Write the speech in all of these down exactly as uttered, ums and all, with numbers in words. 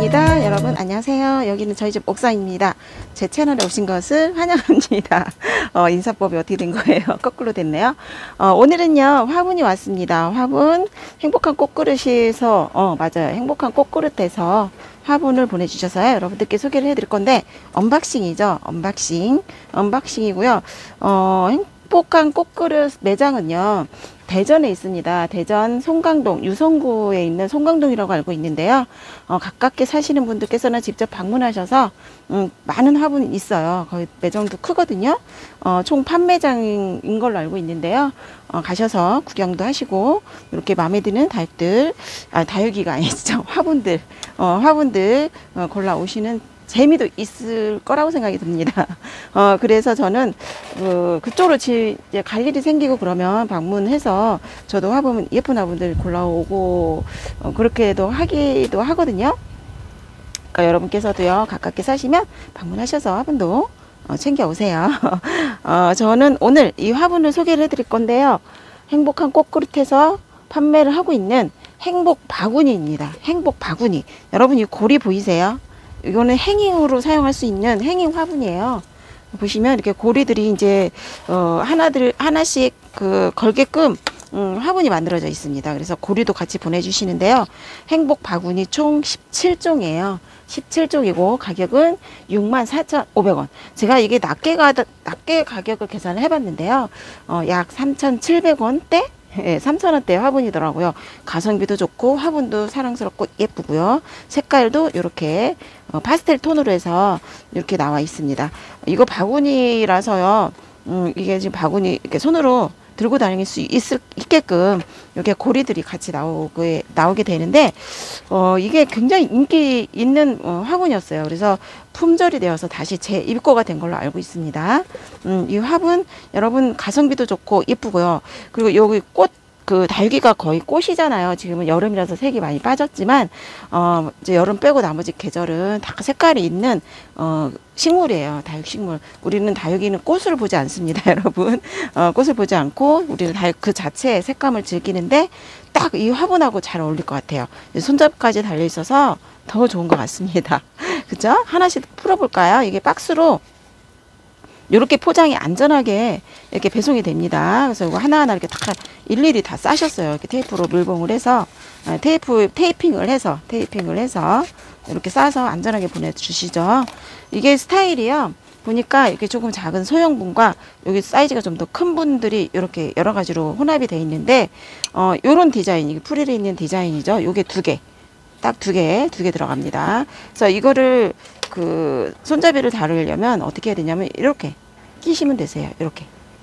반갑습니다. 여러분 안녕하세요. 여기는 저희 집 옥상입니다. 제 채널에 오신 것을 환영합니다. 어, 인사법이 어떻게 된 거예요? 거꾸로 됐네요. 어, 오늘은요 화분이 왔습니다. 화분 행복한 꽃그릇에서 어 맞아요. 행복한 꽃그릇에서 화분을 보내주셔서요. 여러분들께 소개를 해드릴 건데 언박싱이죠. 언박싱 언박싱이고요. 어, 행복한 꽃그릇 매장은요 대전에 있습니다. 대전 송강동 유성구에 있는 송강동이라고 알고 있는데요. 어, 가깝게 사시는 분들께서는 직접 방문하셔서 음, 많은 화분이 있어요. 거의 매장도 크거든요. 어, 총 판매장인 걸로 알고 있는데요. 어, 가셔서 구경도 하시고 이렇게 마음에 드는 다육들, 아 다육이가 아니죠. 화분들, 어, 화분들 어, 골라 오시는 재미도 있을 거라고 생각이 듭니다. 어, 그래서 저는, 그, 그쪽으로 지, 이제 갈 일이 생기고 그러면 방문해서 저도 화분, 예쁜 화분들 골라오고, 어, 그렇게도 하기도 하거든요. 그러니까 여러분께서도요, 가깝게 사시면 방문하셔서 화분도 어, 챙겨오세요. 어, 저는 오늘 이 화분을 소개를 해드릴 건데요. 행복한 꽃그릇에서 판매를 하고 있는 행복 바구니입니다. 행복 바구니. 여러분 이 고리 보이세요? 이거는 행잉으로 사용할 수 있는 행잉 화분이에요. 보시면 이렇게 고리들이 이제 어 하나들 하나씩 그 걸게끔 음, 화분이 만들어져 있습니다. 그래서 고리도 같이 보내주시는데요. 행복 바구니 총 십칠 종이에요. 십칠 종이고 가격은 육만 사천오백 원. 제가 이게 낮게 가 낮게 가격을 계산을 해봤는데요. 어, 약 삼천칠백 원대. 예, 삼천 원대 화분이더라고요. 가성비도 좋고 화분도 사랑스럽고 예쁘고요. 색깔도 이렇게 어, 파스텔 톤으로 해서 이렇게 나와 있습니다. 이거 바구니라서요. 음, 이게 지금 바구니 이렇게 손으로 들고 다닐 수 있을, 있게끔 이렇게 고리들이 같이 나오게, 나오게 되는데, 어, 이게 굉장히 인기 있는 어, 화분이었어요. 그래서 품절이 되어서 다시 재입고가 된 걸로 알고 있습니다. 음, 이 화분, 여러분 가성비도 좋고 예쁘고요. 그리고 여기 꽃, 그 다육이가 거의 꽃이잖아요. 지금은 여름이라서 색이 많이 빠졌지만 어 이제 여름 빼고 나머지 계절은 다 색깔이 있는 어 식물이에요. 다육식물. 우리는 다육이는 꽃을 보지 않습니다, 여러분. 어 꽃을 보지 않고 우리는 다육 그 자체의 색감을 즐기는데 딱 이 화분하고 잘 어울릴 것 같아요. 손잡이까지 달려 있어서 더 좋은 것 같습니다. 그죠? 하나씩 풀어볼까요? 이게 박스로 이렇게 포장이 안전하게 이렇게 배송이 됩니다. 그래서 이거 하나하나 이렇게 다 일일이 다 싸셨어요. 이렇게 테이프로 밀봉을 해서 테이프 테이핑을 해서 테이핑을 해서 이렇게 싸서 안전하게 보내주시죠. 이게 스타일이요. 보니까 이렇게 조금 작은 소형분과 여기 사이즈가 좀 더 큰 분들이 이렇게 여러 가지로 혼합이 되어 있는데 어 요런 디자인, 이게 프릴이 있는 디자인이죠. 요게 두 개. 딱 두 개, 두 개 들어갑니다. 그래서 이거를 그 손잡이를 다루려면 어떻게 해야 되냐면 이렇게 끼시면 되세요. 이렇게.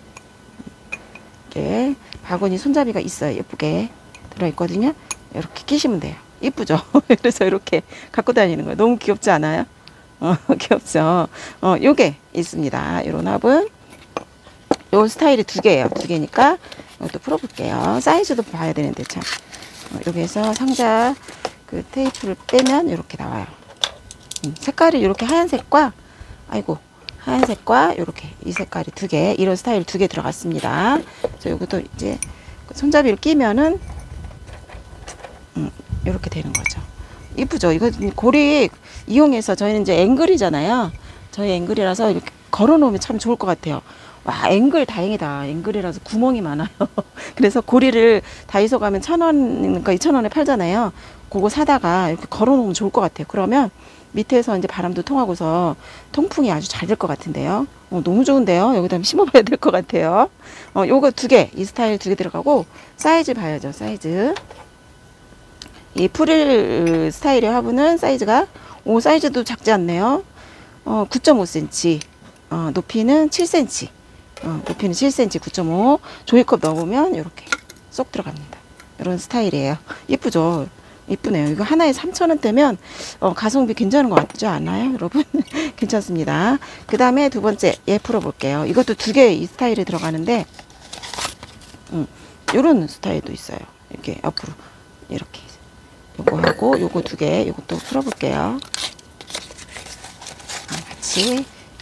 이렇게 바구니 손잡이가 있어요. 예쁘게 들어있거든요. 이렇게 끼시면 돼요. 예쁘죠? 그래서 이렇게 갖고 다니는 거예요. 너무 귀엽지 않아요? 어, 귀엽죠? 어, 요게 있습니다. 이런 화분. 요 스타일이 두 개예요. 두 개니까 이것도 풀어볼게요. 사이즈도 봐야 되는데 참. 어, 여기에서 상자 그 테이프를 빼면 이렇게 나와요. 음, 색깔이 이렇게 하얀색과 아이고 하얀색과 이렇게 이 색깔이 두 개, 이런 스타일 두 개 들어갔습니다. 그래서 이것도 이제 손잡이를 끼면은 음, 이렇게 되는 거죠. 이쁘죠? 이거 고리 이용해서 저희는 이제 앵글이잖아요. 저희 앵글이라서 이렇게 걸어 놓으면 참 좋을 것 같아요. 와, 앵글 다행이다. 앵글이라서 구멍이 많아요. 그래서 고리를 다이소 가면 천 원, 그러니까 이천 원에 팔잖아요. 그거 사다가 이렇게 걸어 놓으면 좋을 것 같아요. 그러면 밑에서 이제 바람도 통하고서 통풍이 아주 잘 될 것 같은데요. 어, 너무 좋은데요. 여기다 심어봐야 될 것 같아요. 어, 요거 두 개, 이 스타일 두 개 들어가고 사이즈 봐야죠. 사이즈. 이 프릴 스타일의 화분은 사이즈가 오 사이즈도 작지 않네요. 어, 구 점 오 센티미터. 어, 높이는 칠 센티미터. 어, 높이는 칠 센티미터, 구 점 오. 종이컵 넣어보면 이렇게 쏙 들어갑니다. 이런 스타일이에요. 예쁘죠? 이쁘네요. 이거 하나에 삼천 원대면 어, 가성비 괜찮은 것 같지 않아요, 여러분? 괜찮습니다. 그 다음에 두 번째 얘 풀어볼게요. 이것도 두 개 이 스타일이 들어가는데 음, 요런 스타일도 있어요. 이렇게 옆으로 이렇게 요거 하고 요거 두 개, 요것도 풀어볼게요. 같이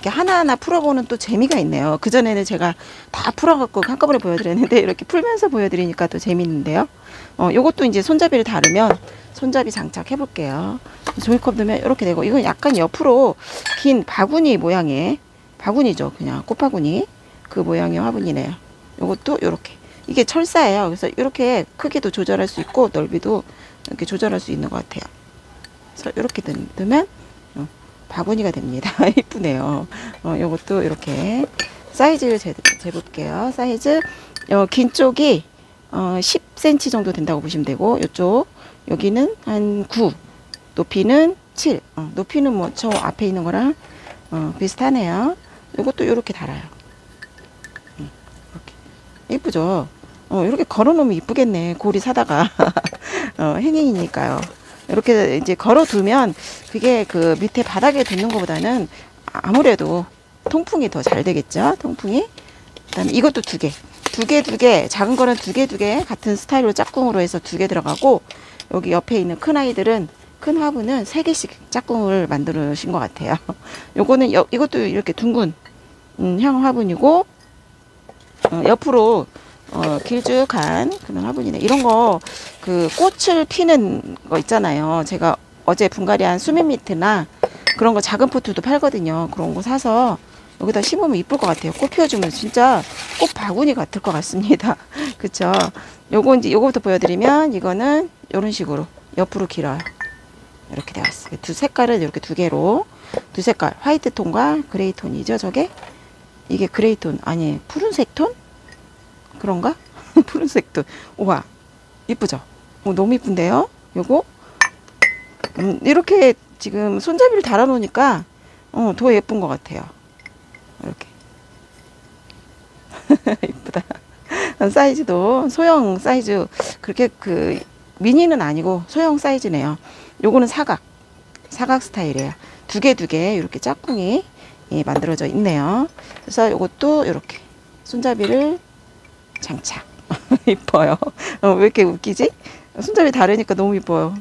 이렇게 하나하나 풀어보는 또 재미가 있네요. 그전에는 제가 다 풀어갖고 한꺼번에 보여드렸는데 이렇게 풀면서 보여드리니까 또 재밌는데요. 어, 요것도 이제 손잡이를 다르면 손잡이 장착해 볼게요. 종이컵 넣으면 이렇게 되고, 이건 약간 옆으로 긴 바구니 모양의 바구니죠. 그냥 꽃바구니 그 모양의 화분이네요. 요것도 이렇게, 이게 철사예요. 그래서 이렇게 크기도 조절할 수 있고 넓이도 이렇게 조절할 수 있는 것 같아요. 그래서 이렇게 넣으면 어, 바구니가 됩니다. 이쁘네요. 어, 요것도 이렇게 사이즈를 재, 재볼게요. 사이즈 어, 긴 쪽이 어, 십 센티미터 정도 된다고 보시면 되고, 이쪽 여기는 한 구, 높이는 칠. 어, 높이는 뭐 저 앞에 있는 거랑 어, 비슷하네요. 이것도 이렇게 달아요. 음, 이렇게 이쁘죠? 어, 이렇게 걸어 놓으면 이쁘겠네. 고리 사다가 어, 행잉이니까요. 이렇게 이제 걸어 두면 그게 그 밑에 바닥에 두는 것보다는 아무래도 통풍이 더 잘 되겠죠. 통풍이. 그다음에 이것도 두 개. 두 개, 두 개, 작은 거는 두 개, 두 개, 같은 스타일로 짝꿍으로 해서 두 개 들어가고, 여기 옆에 있는 큰 아이들은, 큰 화분은 세 개씩 짝꿍을 만드신 것 같아요. 요거는, 여, 이것도 이렇게 둥근, 음, 형 화분이고, 어, 옆으로, 어, 길쭉한 그런 화분이네. 이런 거, 그, 꽃을 피는 거 있잖아요. 제가 어제 분갈이한 수민미트나 그런 거 작은 포트도 팔거든요. 그런 거 사서, 여기다 심으면 이쁠 것 같아요. 꽃 피워주면 진짜 꽃 바구니 같을 것 같습니다. 그쵸? 요거 이제 요거부터 보여드리면, 이거는 이런 식으로 옆으로 길어요. 이렇게 되어 있어요. 두 색깔을 이렇게 두 개로, 두 색깔, 화이트 톤과 그레이 톤이죠. 저게 이게 그레이 톤 아니 푸른색 톤 그런가? 푸른색 톤. 우와, 이쁘죠? 오, 너무 이쁜데요? 요거 음, 이렇게 지금 손잡이를 달아 놓으니까 어, 더 예쁜 것 같아요. 이렇게 이쁘다. 사이즈도 소형 사이즈, 그렇게 그 미니는 아니고 소형 사이즈네요. 요거는 사각 사각 스타일이에요. 두 개 두 개 이렇게 짝꿍이 예, 만들어져 있네요. 그래서 요것도 이렇게 손잡이를 장착. 이뻐요. 어, 왜 이렇게 웃기지? 손잡이 다르니까 너무 이뻐요.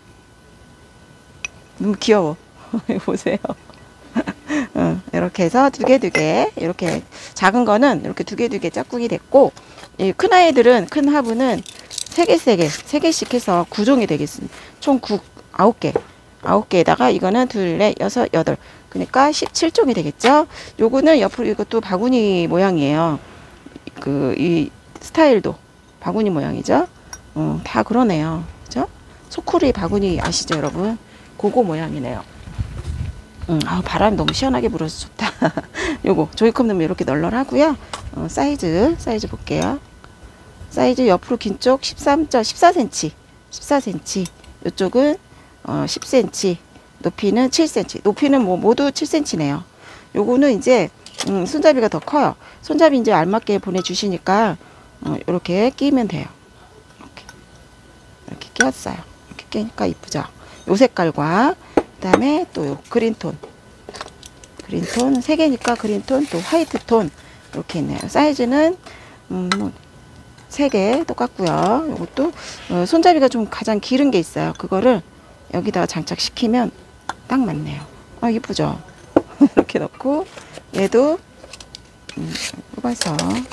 너무 귀여워. 보세요. 어, 이렇게 해서 두 개 두 개, 이렇게 작은 거는 이렇게 두 개 두 개 짝꿍이 됐고, 이 큰 아이들은, 큰 화분은 세 개 세 개 세 개씩 해서 구 종이 되겠습니다. 총 구, 아홉 개 아홉 개에다가 이거는 둘, 넷, 여섯, 여덟, 그러니까 십칠 종이 되겠죠. 요거는 옆으로, 이것도 바구니 모양이에요. 그 이 스타일도 바구니 모양이죠. 어, 다 그러네요. 그죠? 소쿠리 바구니 아시죠, 여러분? 그거 모양이네요. 음, 아, 바람이 너무 시원하게 불어서 좋다. 요거 종이컵 넣으면 이렇게 널널하고요. 어, 사이즈 사이즈 볼게요. 사이즈 옆으로 긴 쪽 십삼 점 십사 센티미터, 십사 센티미터. 이쪽은 어, 십 센티미터, 높이는 칠 센티미터. 높이는 뭐 모두 칠 센티미터네요. 요거는 이제 음, 손잡이가 더 커요. 손잡이 이제 알맞게 보내주시니까 어, 이렇게 끼면 돼요. 이렇게 이렇게 끼웠어요. 이렇게 끼니까 이쁘죠. 요 색깔과 그다음에 또 요 그린톤, 그린톤 세 개니까 그린톤, 또 화이트톤 이렇게 있네요. 사이즈는 음, 뭐 세 개 똑같고요. 이것도 어, 손잡이가 좀 가장 길은 게 있어요. 그거를 여기다가 장착시키면 딱 맞네요. 아, 이쁘죠? 이렇게 넣고, 얘도 음, 뽑아서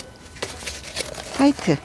화이트,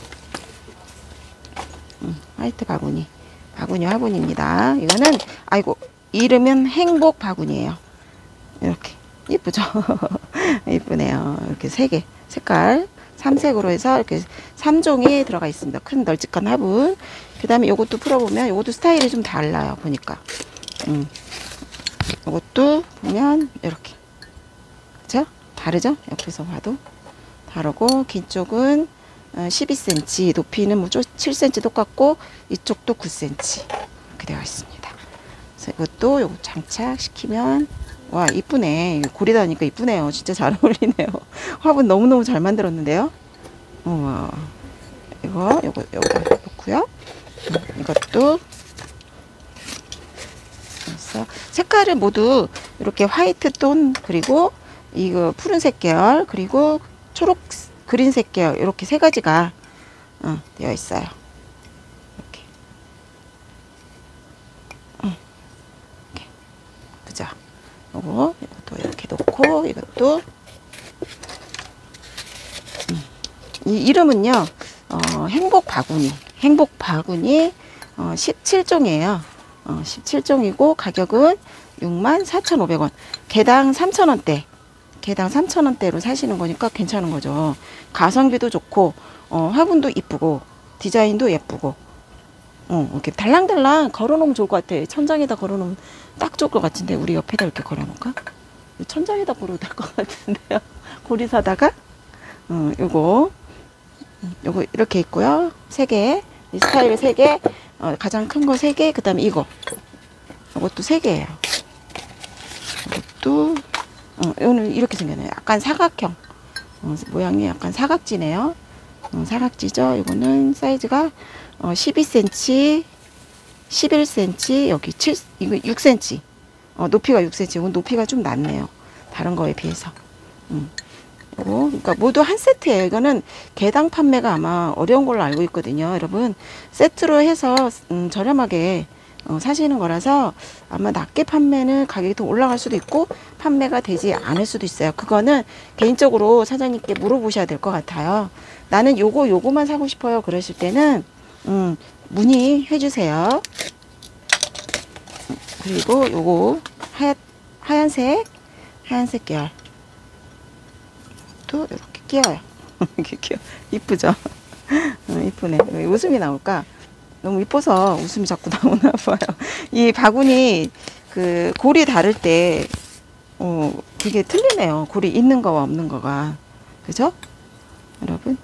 음, 화이트 바구니, 바구니 화분입니다. 이거는 아이고, 이름은 행복 바구니예요. 이렇게 이쁘죠? 이쁘네요. 이렇게 세 개 색깔 삼색으로 해서 이렇게 삼 종이 들어가 있습니다. 큰 널찍한 화분. 그 다음에 요것도 풀어보면 요것도 스타일이 좀 달라요. 보니까 음. 요것도 보면 이렇게, 그죠? 다르죠? 옆에서 봐도 다르고, 긴 쪽은 십이 센티미터, 높이는 뭐 칠 센티미터 똑같고, 이쪽도 구 센티미터 이렇게 되어 있습니다. 그래서 이것도 요거 장착시키면, 와, 이쁘네. 고리 다니까 이쁘네요. 진짜 잘 어울리네요. 화분 너무너무 잘 만들었는데요. 우와. 이거, 요거, 요거 놓고요. 이것도. 그래서 색깔은 모두 이렇게 화이트 톤, 그리고 이거 푸른색 계열, 그리고 초록 그린색 계열, 이렇게 세 가지가 어, 되어 있어요. 이렇게. 음. 이렇게. 그죠? 요거, 이것도 이렇게 놓고, 이것도. 음. 이 이름은요, 어, 행복 바구니. 행복 바구니, 어, 십칠 종이에요. 어, 십칠 종이고, 가격은 육만 사천오백 원. 개당 삼천 원대. 개당 삼천 원대로 사시는 거니까 괜찮은 거죠. 가성비도 좋고, 어, 화분도 이쁘고, 디자인도 예쁘고, 어, 이렇게 달랑달랑 걸어놓으면 좋을 것 같아. 천장에다 걸어놓으면 딱 좋을 것 같은데, 우리 옆에다 이렇게 걸어놓을까? 천장에다 걸어도 될 것 같은데요. 고리 사다가, 어, 요거, 요거 이렇게 있고요. 세 개, 이 스타일 세 개, 어, 가장 큰 거 세 개, 그 다음에 이거, 요것도 세 개예요. 이것도, 어, 오늘 이렇게 생겼네요. 약간 사각형, 어, 모양이 약간 사각지네요. 어, 사각지죠. 이거는 사이즈가 어, 십이 센티미터, 십일 센티미터, 여기 칠, 이거 육 센티미터. 어, 높이가 육 센티미터. 이건 높이가 좀 낮네요. 다른 거에 비해서. 음. 요거, 그러니까 모두 한 세트예요. 이거는 개당 판매가 아마 어려운 걸로 알고 있거든요. 여러분, 세트로 해서 음, 저렴하게 어, 사시는 거라서 아마 낮게 판매는 가격이 더 올라갈 수도 있고 판매가 되지 않을 수도 있어요. 그거는 개인적으로 사장님께 물어보셔야 될 것 같아요. 나는 요거 요거만 사고 싶어요. 그러실 때는 음, 문의해 주세요. 그리고 요거 하얀, 하얀색 하얀색 계열 또 이렇게 끼워요. 이렇게 끼워. 이쁘죠? 어, 이쁘네. 왜 웃음이 나올까? 너무 이뻐서 웃음이 자꾸 나오나 봐요. 이 바구니 그 고리 다를 때 어, 되게 틀리네요. 고리 있는 거와 없는 거가. 그죠? 여러분?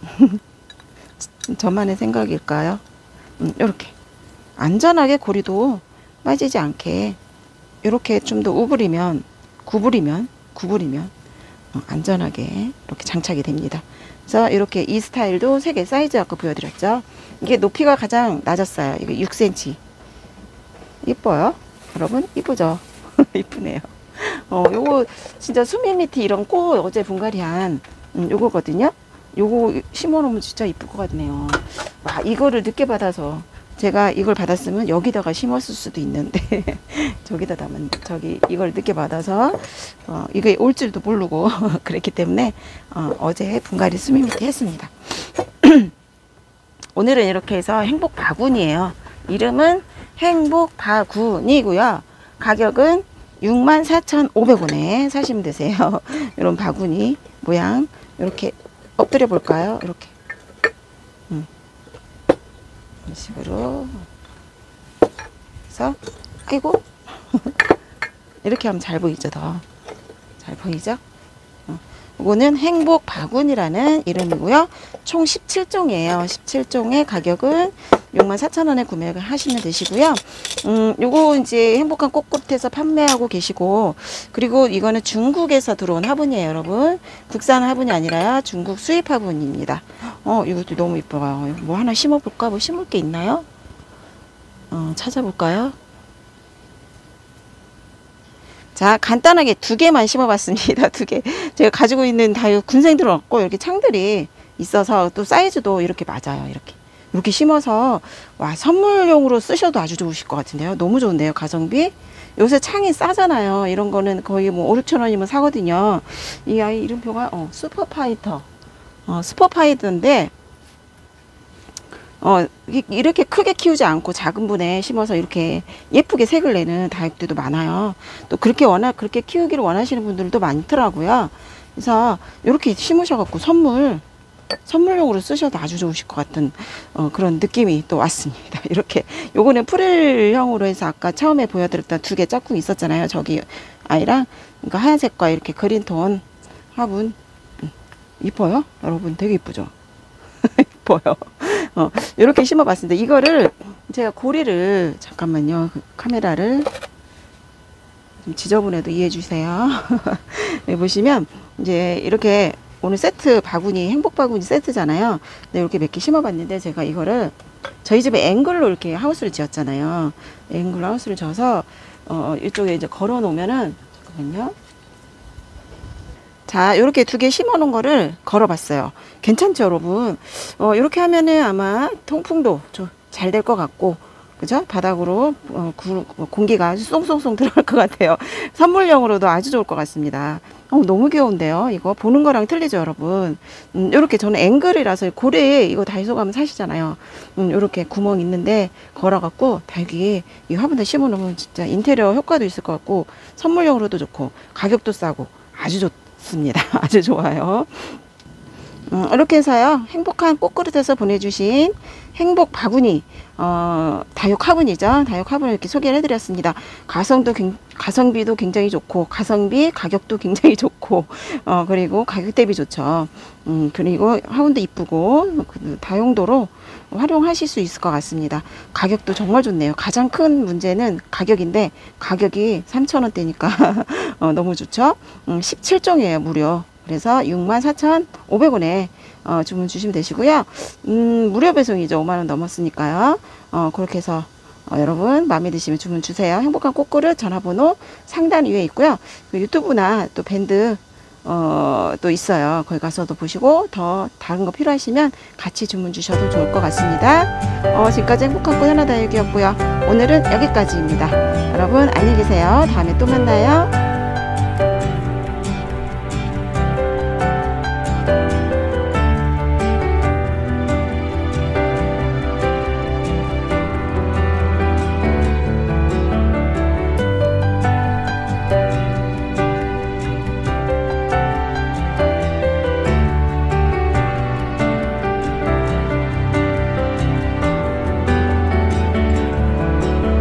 저만의 생각일까요? 음, 이렇게 안전하게 고리도 빠지지 않게 이렇게 좀 더 우부리면 구부리면 구부리면 어, 안전하게 이렇게 장착이 됩니다. 그래서 이렇게 이 스타일도 세 개 사이즈 아까 보여드렸죠. 이게 높이가 가장 낮았어요. 이게 육 센티미터. 이뻐요? 여러분 이쁘죠? 이쁘네요. 어, 요거 진짜 수미 밑에 이런 꽃 어제 분갈이한 음, 요거거든요. 요거 심어놓으면 진짜 이쁠 것 같네요. 와, 이거를 늦게 받아서 제가 이걸 받았으면 여기다가 심었을 수도 있는데 저기다 담은 저기 이걸 늦게 받아서 어, 이게 올 줄도 모르고 그랬기 때문에 어, 어제 분갈이 수미 밑에 했습니다. 오늘은 이렇게 해서 행복 바구니예요. 이름은 행복 바구니고요. 가격은 육만 사천오백 원에 사시면 되세요. 이런 바구니 모양 이렇게 엎드려 볼까요? 이렇게 음. 이런 식으로 그래서 아이고 이렇게 하면 잘 보이죠. 더 잘 보이죠? 어. 이거는 행복 바구니라는 이름이고요. 총 십칠 종이에요. 십칠 종의 가격은 육만 사천 원에 구매를 하시면 되시고요. 음, 요거 이제 행복한 꽃꽃에서 판매하고 계시고, 그리고 이거는 중국에서 들어온 화분이에요, 여러분. 국산 화분이 아니라 중국 수입 화분입니다. 어, 이것도 너무 이뻐요. 뭐 하나 심어볼까? 뭐 심을 게 있나요? 어, 찾아볼까요? 자, 간단하게 두 개만 심어봤습니다. 두 개. 제가 가지고 있는 다 군생들 없고, 이렇게 창들이 있어서 또 사이즈도 이렇게 맞아요. 이렇게. 이렇게 심어서 와 선물용으로 쓰셔도 아주 좋으실 것 같은데요. 너무 좋은데요. 가성비. 요새 창이 싸잖아요. 이런 거는 거의 뭐 오육천 원이면 사거든요. 이 아이 이름표가 어, 슈퍼파이터. 어, 슈퍼파이터인데 어, 이렇게 크게 키우지 않고 작은 분에 심어서 이렇게 예쁘게 색을 내는 다육들도 많아요. 또 그렇게 워낙 그렇게 키우기를 원하시는 분들도 많더라고요. 그래서 이렇게 심으셔갖고 선물 선물용으로 쓰셔도 아주 좋으실 것 같은 어, 그런 느낌이 또 왔습니다. 이렇게 요거는 프릴형으로 해서 아까 처음에 보여드렸던 두 개 짝꿍 있었잖아요. 저기 아이랑 그러니까 하얀색과 이렇게 그린톤 화분 음, 이뻐요? 여러분 되게 이쁘죠? 이뻐요. 어, 이렇게 심어봤습니다. 이거를 제가 고리를 잠깐만요. 그 카메라를 좀 지저분해도 이해해 주세요. 여기 보시면 이제 이렇게 오늘 세트 바구니 행복 바구니 세트잖아요. 네, 이렇게 몇 개 심어봤는데 제가 이거를 저희 집에 앵글로 이렇게 하우스를 지었잖아요. 앵글로 하우스를 져서 어, 이쪽에 이제 걸어 놓으면은 잠깐만요. 자, 이렇게 두 개 심어 놓은 거를 걸어 봤어요. 괜찮죠, 여러분? 어, 이렇게 하면은 아마 통풍도 잘 될 것 같고 그죠? 바닥으로 어, 구, 공기가 아주 쏙쏙쏙 들어갈 것 같아요. 선물용으로도 아주 좋을 것 같습니다. 어, 너무 귀여운데요. 이거 보는 거랑 틀리죠, 여러분. 음, 요렇게 저는 앵글이라서 고래 이거 다이소 가면 사시잖아요. 음, 요렇게 구멍 있는데 걸어갖고 달기 이 화분에 심어 놓으면 진짜 인테리어 효과도 있을 것 같고 선물용으로도 좋고 가격도 싸고 아주 좋습니다. 아주 좋아요. 음, 이렇게 해서요 행복한 꽃그릇에서 보내주신 행복 바구니 어, 다육 화분이죠. 다육 화분을 이렇게 소개를 해드렸습니다. 가성도 가성비도 굉장히 좋고 가성비 가격도 굉장히 좋고 어, 그리고 가격 대비 좋죠. 음, 그리고 화분도 이쁘고 그 다용도로 활용하실 수 있을 것 같습니다. 가격도 정말 좋네요. 가장 큰 문제는 가격인데 가격이 삼천 원대니까 어, 너무 좋죠. 음, 십칠 종이에요 무료. 그래서 육만 사천오백 원에 어, 주문 주시면 되시고요. 음, 무료 배송이죠. 오만 원 넘었으니까요. 어, 그렇게 해서 어, 여러분 마음에 드시면 주문 주세요. 행복한 꽃그릇 전화번호 상단 위에 있고요. 그 유튜브나 또 밴드 어, 또 있어요. 거기 가서도 보시고 더 다른 거 필요하시면 같이 주문 주셔도 좋을 것 같습니다. 어, 지금까지 행복한 꽃 하나 다육이었고요. 오늘은 여기까지입니다. 여러분 안녕히 계세요. 다음에 또 만나요.